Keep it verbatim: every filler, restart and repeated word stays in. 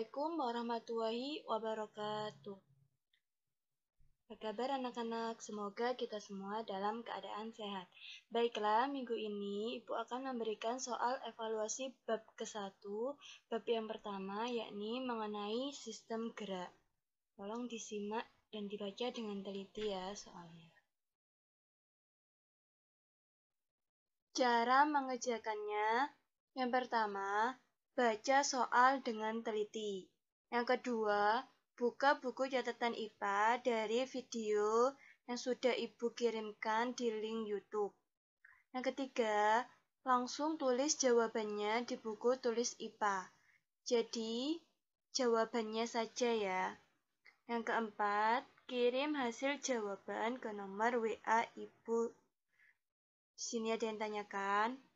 Assalamualaikum warahmatullahi wabarakatuh. Apa kabar anak-anak? Semoga kita semua dalam keadaan sehat. Baiklah, minggu ini Ibu akan memberikan soal evaluasi bab ke satu, bab yang pertama yakni mengenai sistem gerak. Tolong disimak dan dibaca dengan teliti ya soalnya. Cara mengerjakannya, yang pertama, baca soal dengan teliti. Yang kedua, buka buku catatan I P A dari video yang sudah Ibu kirimkan di link YouTube. Yang ketiga, langsung tulis jawabannya di buku tulis I P A. Jadi, jawabannya saja ya. Yang keempat, kirim hasil jawaban ke nomor W A Ibu. Di sini ada yang tanyakan,